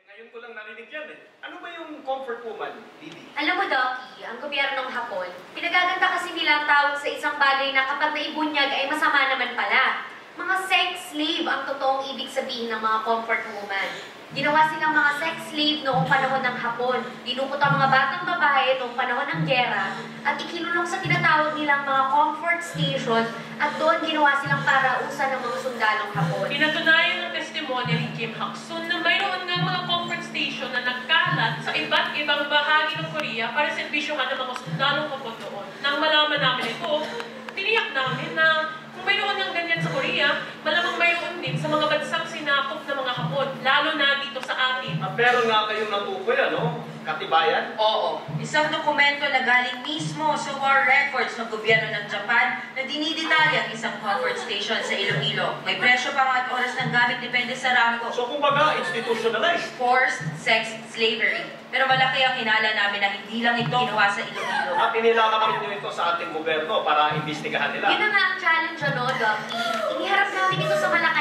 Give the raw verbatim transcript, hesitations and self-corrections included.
Ngayon ko lang narinig yan eh. Ano ba yung comfort woman, Didi? Alam mo, Docky, ang gobyerno ng Hapon, pinagaganda kasi nila ang tawag sa isang bagay na kapag naibunyag ay masama naman pala. Mga sex slave ang totoong ibig sabihin ng mga comfort woman. Ginawa silang mga sex slave noong panahon ng Hapon. Dinukot ang mga batang babae noong panahon ng gyera at ikinulong sa tinatawag nilang mga comfort station at doon ginawa silang parausan ng mga sundalong Hapon. Pinatunayan ng testimonya ni Kim Hak-sun na mayroon nga mga comfort station na nagkalat sa iba't ibang bahagi ng Korea para serbisyohan ng mga sundalong Hapon doon. Nang malaman namin ito, tiniyak namin na kung mayroon ng ganyan sa Korea, malamang mayroon din sa mga bansang sinakop ng mga Hapon, lalo na dito sa atin. Ah, pero nga kayong natukoy, ano? Katibayan? Oo, isang dokumento na galing mismo sa war records ng gobyerno ng Japan na dinidetalye ang isang comfort station sa Iloilo. May presyo pa at oras ng gamit depende sa rango. So kumbaga, institutionalized. Forced sex slavery. Pero malaki ang hinala namin na hindi lang ito ginawa sa Iloilo. At inilalakarin nyo ito sa ating gobyerno para imbestigahan nila. Yun na nga ang challenge, ano, Docky? Iniharap namin ito sa Malacanang